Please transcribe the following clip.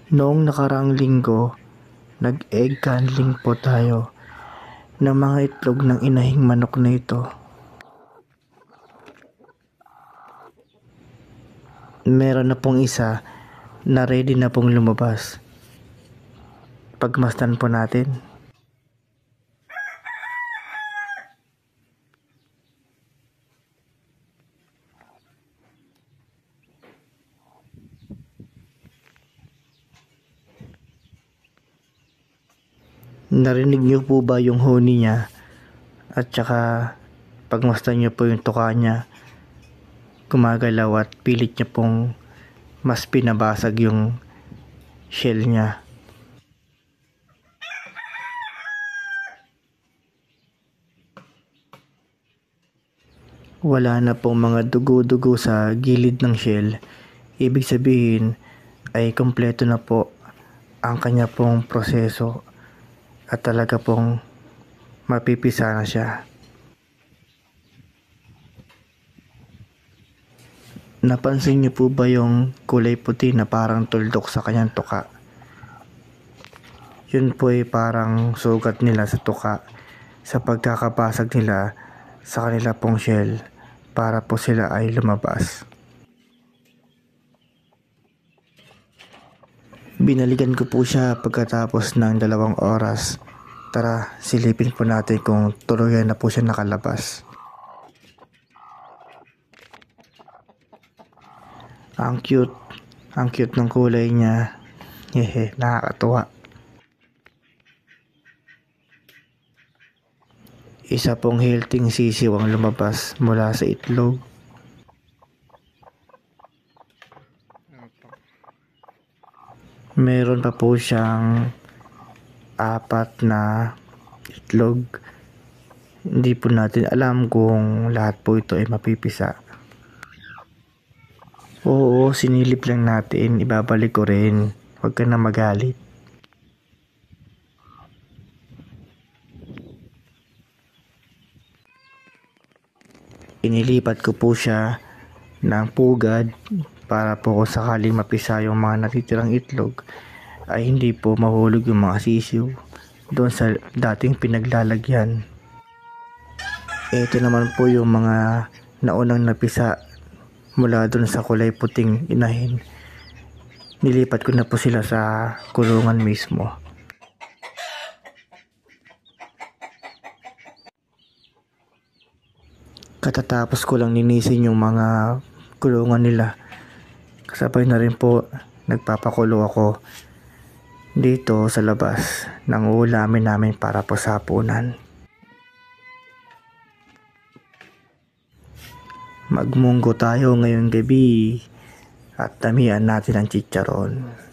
Noong nakaraang linggo, nag-egg handling po tayo ng mga itlog ng inahing manok na ito. Meron na pong isa na ready na pong lumabas. Pagmasdan po natin. Narinig niyo po ba yung huni niya? At saka pagmasdan niyo po yung tuka niya, gumagalaw at pilit niya pong mas pinabasag yung shell niya. Wala na pong mga dugo-dugo sa gilid ng shell. Ibig sabihin ay kompleto na po ang kanya pong proseso at talaga pong mapipisa na siya. Napansin niyo po ba yung kulay puti na parang tuldok sa kanyang tuka? Yun po ay parang sugat nila sa tuka sa pagkakabasag nila sa kanila pong shell para po sila ay lumabas. Binalikan ko po siya pagkatapos ng 2 oras. Tara, silipin po natin kung tuluyan na po siya nakalabas. Ang cute ng kulay niya. Hehe, nakakatuwa. Isa pong healthy sisiw ang lumabas mula sa itlog. Meron pa po siyang 4 na itlog. Hindi po natin alam kung lahat po ito ay mapipisa. Oo, sinilip lang natin. Ibabalik ko rin. Huwag ka na magalit. Inilipat ko po siya ng pugad para po kung sakaling mapisa yung mga natitirang itlog ay hindi po mahulog yung mga sisiw doon sa dating pinaglalagyan. Ito naman po yung mga naunang napisa mula doon sa kulay puting inahin. Nilipat ko na po sila sa kulungan mismo. Katatapos ko lang linisin yung mga kulungan nila. Kasabay na rin po nagpapakulo ako dito sa labas ng ulamin namin para po sa hapunan. Magmunggo tayo ngayong gabi at damihan natin ang chicharon.